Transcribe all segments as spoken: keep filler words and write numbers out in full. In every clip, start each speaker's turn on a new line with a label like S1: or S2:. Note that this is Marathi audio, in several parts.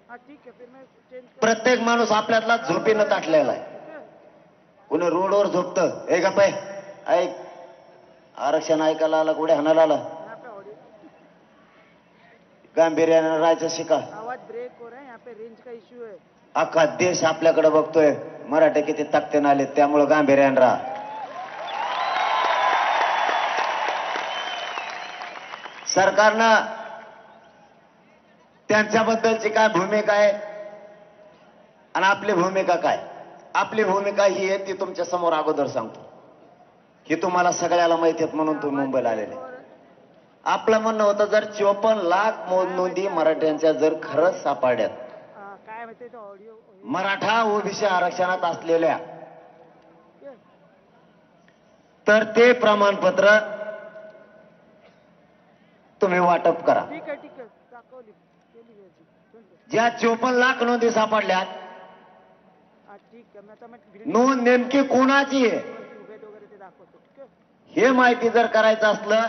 S1: प्रत्येक माणूस आपल्यातला झोपीनं ताटलेला आहे. कुणी रोडवर झोपतं, हे का पाय ऐक आरक्षण ऐकायला आला, कुठे हाणायला आला, गांभीर्यानं राहायचं शिका.
S2: आवाज ब्रेक हो रहा है, यहाँ पे रेंज का इश्यू है.
S1: अख्खा देश आपल्याकडे बघतोय, मराठे किती ताकदीने आले, त्यामुळे गांभीर्यानं राहा. सरकारनं त्यांच्याबद्दलची काय भूमिका आहे आणि आपली भूमिका काय. आपली भूमिका ही आहे ती तुमच्या समोर अगोदर सांगतो, ही तुम्हाला सगळ्याला माहिती आहेत म्हणून तुम्ही मुंबईला आलेले. आपलं म्हणणं होतं जर चोपन्न लाख नोंदी मराठ्यांच्या जर खरंच सापडल्यात, मराठा ओबीसी आरक्षणात असलेल्या, तर ते प्रमाणपत्र तुम्ही वाटप करा. ज्या चोपन्न लाख नोंदी सापडल्यात, नोंद नेमकी कोणाची आहे हे माहिती जर करायचं असलं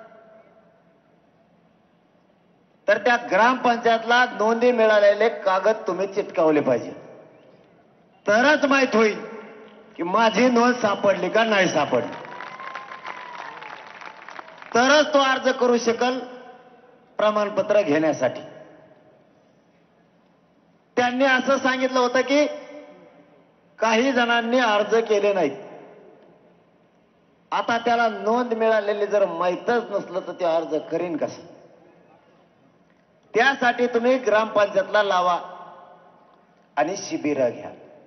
S1: तर त्या ग्रामपंचायतला नोंदी मिळालेले कागद तुम्ही चिटकावले पाहिजे, तरच माहित होईल की माझी नोंद सापडली का नाही सापडली. तरच तो अर्ज करू शकेल प्रमाणपत्र घेण्यासाठी. त्यांनी असं सांगितलं होतं की काही जणांनी अर्ज केले नाहीत. आता त्याला नोंद मिळालेली जर माहीतच नसलं तर ते अर्ज करीन कसं. त्यासाठी तुम्ही ग्रामपंचायतला लावा आणि शिबिर घ्या.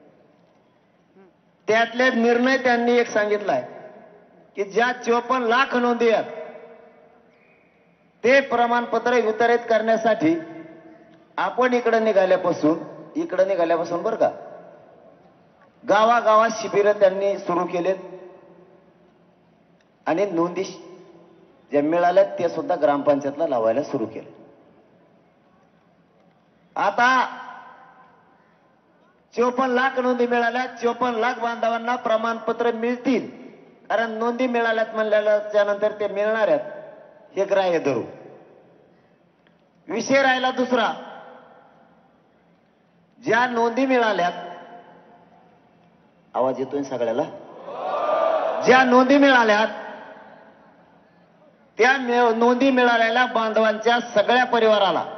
S1: त्यातले निर्णय त्यांनी एक सांगितलाय की ज्या चोपन्न लाख नोंदी आहेत ते प्रमाणपत्र वितरित करण्यासाठी आपण इकडे निघाल्यापासून इकडे निघाल्यापासून बरं का गावागावात शिबिर त्यांनी सुरू केलेत आणि नोंदी ज्या मिळाल्यात ते सुद्धा ग्रामपंचायतला लावायला सुरू केले. आता चोपन्न लाख नोंदी मिळाल्या, चोपन्न लाख बांधवांना प्रमाणपत्र मिळतील, कारण नोंदी मिळाल्यात म्हणल्याच्या नंतर ते मिळणार आहेत हे ग्राह्य धरू. विषय राहिला दुसरा, ज्या नोंदी मिळाल्यात, आवाज येतोय सगळ्याला, ज्या नोंदी मिळाल्यात त्या नोंदी मिळालेल्या बांधवांच्या सगळ्या परिवाराला